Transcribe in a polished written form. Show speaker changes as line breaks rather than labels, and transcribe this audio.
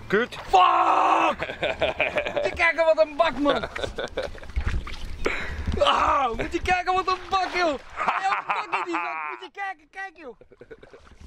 Kut.
Fuck! Moet je kijken wat een bak, man. Moet je kijken wat een bak, joh. Hey, een bak in die zak. Moet je kijken, kijk, joh.